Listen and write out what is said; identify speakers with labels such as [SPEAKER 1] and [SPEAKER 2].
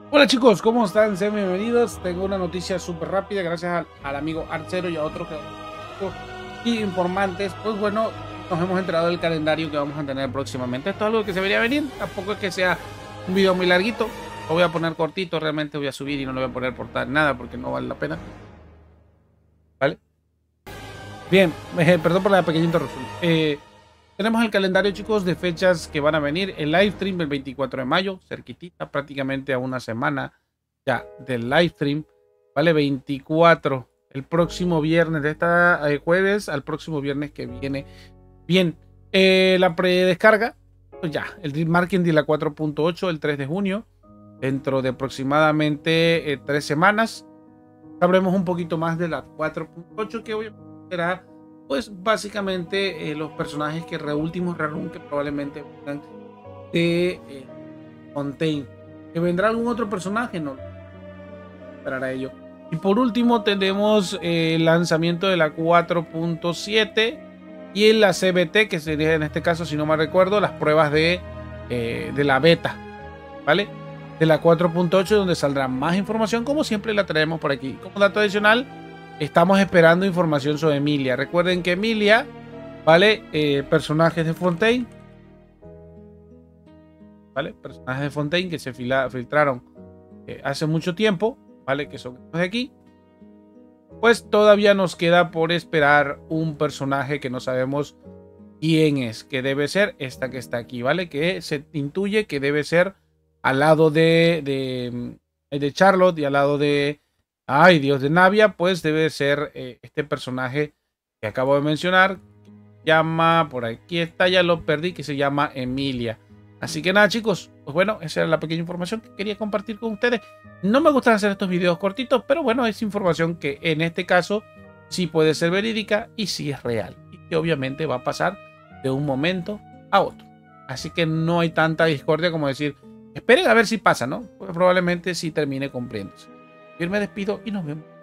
[SPEAKER 1] Hola chicos, ¿cómo están? Sean bienvenidos. Tengo una noticia súper rápida gracias al amigo Arcero y a otros y informantes. Pues bueno, nos hemos enterado del calendario que vamos a tener próximamente. Esto es algo que se debería venir. Tampoco es que sea un video muy larguito. Lo voy a poner cortito, realmente voy a subir y no lo voy a poner por nada porque no vale la pena. ¿Vale? Bien, perdón por la pequeña interrupción. Tenemos el calendario, chicos, de fechas que van a venir. El live stream el 24 de mayo, cerquitita, prácticamente a una semana ya del live stream. Vale, 24, el próximo viernes, de esta jueves al próximo viernes que viene. Bien, la predescarga, pues ya, el Dream Marketing de la 4.8 el 3 de junio. Dentro de aproximadamente 3 semanas sabremos un poquito más de la 4.8, que obviamente será pues básicamente los personajes que últimos rerun que probablemente vengan de Fontaine. ¿Que vendrá algún otro personaje? No esperar a ello. Y por último tenemos el lanzamiento de la 4.7 y en la CBT, que sería en este caso, si no me recuerdo, las pruebas de la beta, ¿vale? De la 4.8, donde saldrá más información, como siempre la traemos por aquí. Como dato adicional, estamos esperando información sobre Emilia. Recuerden que Emilia, ¿vale? Personajes de Fontaine, ¿vale? Personajes de Fontaine que se filtraron hace mucho tiempo, ¿vale? Que son estos de aquí. Pues todavía nos queda por esperar un personaje que no sabemos quién es, que debe ser esta que está aquí, ¿vale? Que se intuye que debe ser al lado de Charlotte y al lado de, ay Dios, de Navia, pues debe ser este personaje que acabo de mencionar, que se llama, por aquí está, ya lo perdí, que se llama Emilia. Así que nada, chicos, pues bueno, esa era la pequeña información que quería compartir con ustedes. No me gustan hacer estos videos cortitos, pero bueno, es información que en este caso sí puede ser verídica y sí es real. Y que obviamente va a pasar de un momento a otro. Así que no hay tanta discordia como decir, esperen a ver si pasa, ¿no? Pues probablemente sí termine cumpliéndose. Yo me despido y nos vemos.